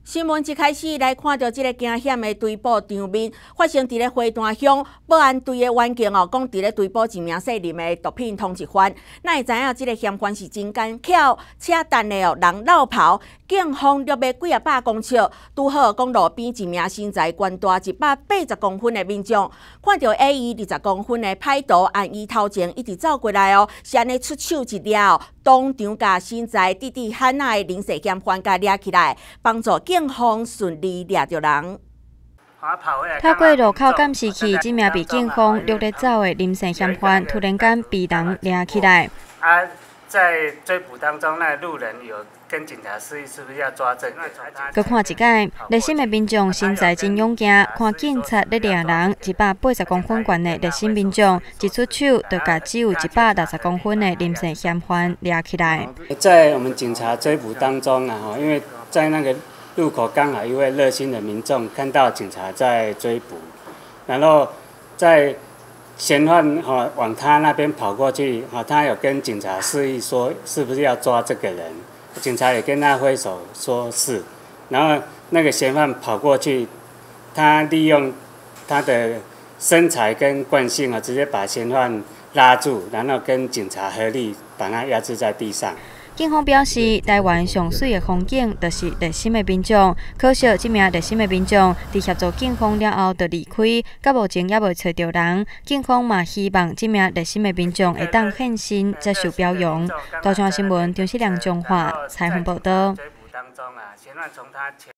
新闻一开始来看到这个惊险的追捕场面，发生伫咧花坛乡保安队的员警讲伫咧追捕一名涉入的毒品通缉犯。哪会知影这个嫌犯是真干巧，扯淡的人落跑，警方约要几啊百公尺，拄好讲路边一名身材悬大180公分的民众，看到 AE20公分的歹徒按伊头前一直走过来是安尼出手一抓当场甲身材直直喊啊的临时嫌犯甲抓起来，帮助警方顺利抓到人。 透过路口监视器，这名被警方掠咧走的临时嫌犯，突然间被人抓起来。 在追捕当中，那路人有跟警察示意，是不是要抓证？ 佮看一届，热心的民众身材真勇敢，看警察咧抓人，180公分悬的热心民众一出手，就甲只有160公分的临时嫌犯抓起来。 在我们警察追捕当中啊，因为在那个路口刚好一位热心的民众看到警察在追捕，然后在嫌犯往他那边跑过去，他有跟警察示意说是不是要抓这个人，警察也跟他挥手说是，然后那个嫌犯跑过去，他利用他的身材跟惯性直接把嫌犯拉住，然后跟警察合力把他压制在地上。 警方表示，台湾上水的风景就是热心的民众。可惜，这名热心的民众在协助警方了后就离开，到目前也未找到人。警方嘛希望这名热心的民众会当现身接受表扬。大川新闻张世良、中华采访报道。